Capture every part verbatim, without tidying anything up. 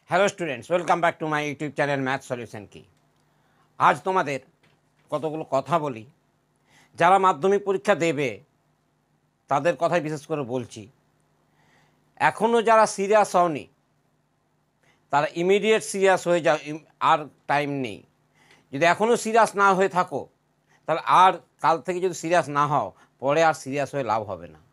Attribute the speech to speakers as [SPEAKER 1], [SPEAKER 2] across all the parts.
[SPEAKER 1] Hello students, welcome back to my YouTube channel math solution কি। আজ তোমাদের কতগুলো কথা বলি, যারা মাধ্যমিক পরীক্ষা দেবে তাদের কথাই বিশেষ করে বলছি। এখনও যারা সিরিয়াস হওনি তারা ইমিডিয়েট সিরিয়াস হয়ে যাও, আর টাইম নেই। যদি এখনও সিরিয়াস না হয়ে থাকো তাহলে আর কাল থেকে যদি সিরিয়াস না হও, পরে আর সিরিয়াস হয়ে লাভ হবে না।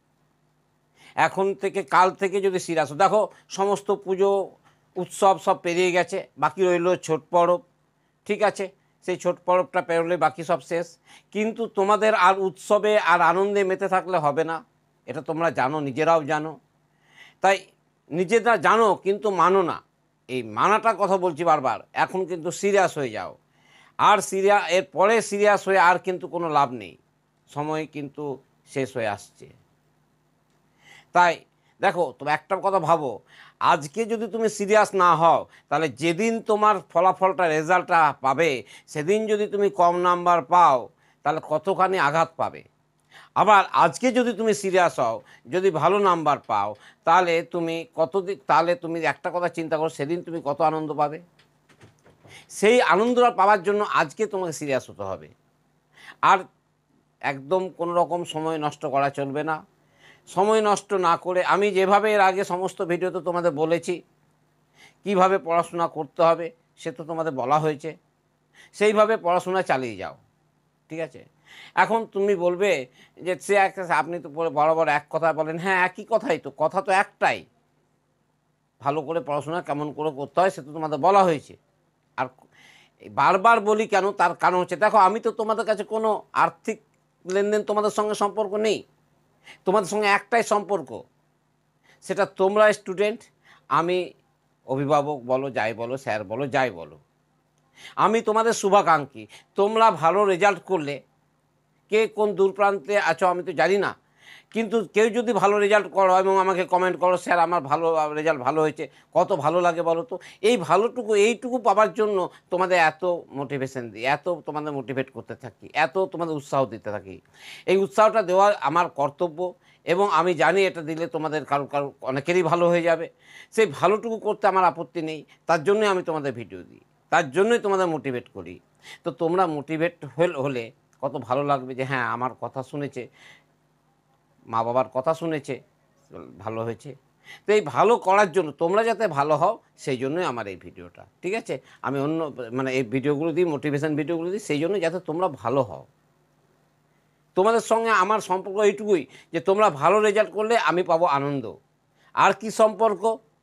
[SPEAKER 1] এখন থেকে কাল থেকে যদি সিরিয়াস হো, দেখো সমস্ত পুজো উৎসব সব পেরিয়ে গেছে, বাকি রইল ছোট পরব। ঠিক আছে, সেই ছোট পরবটা পেরোলে বাকি সব শেষ। কিন্তু তোমাদের আর উৎসবে আর আনন্দে মেতে থাকলে হবে না, এটা তোমরা জানো, নিজেরাও জানো। তাই নিজেরা জানো কিন্তু মানো না, এই মানাটার কথা বলছি বারবার। এখন কিন্তু সিরিয়াস হয়ে যাও, আর সিরিয়া এর পরে সিরিয়াস হয়ে আর কিন্তু কোনো লাভ নেই, সময় কিন্তু শেষ হয়ে আসছে। তাই দেখো, তুমি একটা কথা ভাবো, আজকে যদি তুমি সিরিয়াস না হও তাহলে যেদিন তোমার ফলাফলটা রেজাল্টটা পাবে সেদিন যদি তুমি কম নাম্বার পাও তাহলে কতখানি আঘাত পাবে। আবার আজকে যদি তুমি সিরিয়াস হও, যদি ভালো নাম্বার পাও, তাহলে তুমি কত দিক তাহলে তুমি একটা কথা চিন্তা করো, সেদিন তুমি কত আনন্দ পাবে। সেই আনন্দটা পাওয়ার জন্য আজকে তোমাকে সিরিয়াস হতে হবে। আর একদম কোনো রকম সময় নষ্ট করা চলবে না। সময় নষ্ট না করে আমি যেভাবে এর আগে সমস্ত ভিডিওতে তোমাদের বলেছি কিভাবে পড়াশোনা করতে হবে, সে তো তোমাদের বলা হয়েছে, সেইভাবে পড়াশোনা চালিয়ে যাও। ঠিক আছে, এখন তুমি বলবে যে সে একটা, আপনি তো বড় বড় এক কথা বলেন। হ্যাঁ, একই কথাই তো, কথা তো একটাই, ভালো করে পড়াশোনা কেমন করে করতে হয় সে তো তোমাদের বলা হয়েছে। আর বারবার বলি কেন, তার কারণ হচ্ছে, দেখো আমি তো তোমাদের কাছে কোনো আর্থিক লেনদেন তোমাদের সঙ্গে সম্পর্ক নেই, তোমাদের সঙ্গে একটাই সম্পর্ক, সেটা তোমরা স্টুডেন্ট, আমি অভিভাবক বলো, যাই বলো, স্যার বলো, যাই বলো, আমি তোমাদের শুভাকাঙ্ক্ষী। তোমরা ভালো রেজাল্ট করলে, কে কোন দূর প্রান্তে আছো আমি তো জানি না, কিন্তু কেউ যদি ভালো রেজাল্ট করো এবং আমাকে কমেন্ট করো, স্যার আমার ভালো রেজাল্ট ভালো হয়েছে, কত ভালো লাগে বলো তো। এই ভালোটুকু এইটুকু পাওয়ার জন্য তোমাদের এত মোটিভেশন দিই, এত তোমাদের মোটিভেট করতে থাকি, এত তোমাদের উৎসাহ দিতে থাকি। এই উৎসাহটা দেওয়া আমার কর্তব্য, এবং আমি জানি এটা দিলে তোমাদের কারো কারো অনেকেরই ভালো হয়ে যাবে। সেই ভালোটুকু করতে আমার আপত্তি নেই, তার জন্যই আমি তোমাদের ভিডিও দিই, তার জন্যই তোমাদের মোটিভেট করি। তো তোমরা মোটিভেট হলে কত ভালো লাগবে যে হ্যাঁ আমার কথা শুনেছে, মা বাবার কথা শুনেছে, ভালো হয়েছে। তো এই ভালো করার জন্য, তোমরা যাতে ভালো হও সেই জন্যই আমার এই ভিডিওটা। ঠিক আছে, আমি অন্য মানে এই ভিডিওগুলো দিই, মোটিভেশন ভিডিওগুলো দিই সেই জন্য যাতে তোমরা ভালো হও। তোমাদের সঙ্গে আমার সম্পর্ক এইটুকুই যে তোমরা ভালো রেজাল্ট করলে আমি পাবো আনন্দ। আর কি সম্পর্ক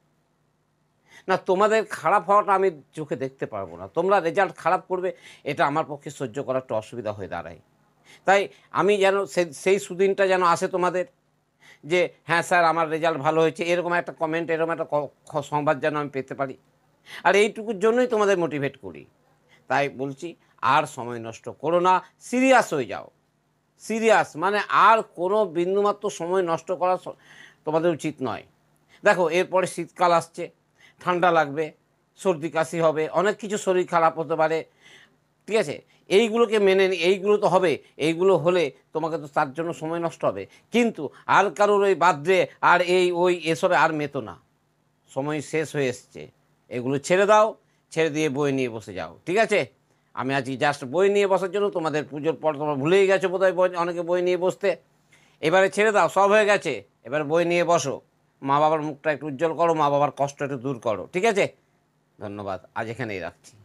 [SPEAKER 1] না, তোমাদের খারাপ হওয়াটা আমি চোখে দেখতে পারবো না, তোমরা রেজাল্ট খারাপ করবে এটা আমার পক্ষে সহ্য করা একটু অসুবিধা হয়ে দাঁড়ায়। তাই আমি যেন সেই সুদিনটা যেন আসে তোমাদের, যে হ্যাঁ স্যার আমার রেজাল্ট ভালো হয়েছে, এরকম একটা কমেন্ট, এরকম একটা সংবাদ যেন আমি পেতে পারি। আর এইটুকুর জন্যই তোমাদের মোটিভেট করি। তাই বলছি, আর সময় নষ্ট করো না, সিরিয়াস হয়ে যাও। সিরিয়াস মানে আর কোনো বিন্দুমাত্র সময় নষ্ট করা তোমাদের উচিত নয়। দেখো এরপরে শীতকাল আসছে, ঠান্ডা লাগবে, সর্দি কাশি হবে, অনেক কিছু শরীর খারাপ হতে পারে। ঠিক আছে, এইগুলোকে মেনে নি, এইগুলো তো হবে, এইগুলো হলে তোমাকে তো তার জন্য সময় নষ্ট হবে। কিন্তু আর কারোর ওই বার্থডে আর এই ওই এসবে আর মেতো না, সময় শেষ হয়ে এসছে, এগুলো ছেড়ে দাও, ছেড়ে দিয়ে বই নিয়ে বসে যাও। ঠিক আছে, আমি আজকে জাস্ট বই নিয়ে বসার জন্য, তোমাদের পুজোর পর তোমরা ভুলেই গেছো বোধহয় বই, অনেকে বই নিয়ে বসতে, এবারে ছেড়ে দাও, সব হয়ে গেছে, এবার বই নিয়ে বসো, মা বাবার মুখটা একটু উজ্জ্বল করো, মা বাবার কষ্ট একটু দূর করো। ঠিক আছে, ধন্যবাদ, আজ এখানেই রাখছি।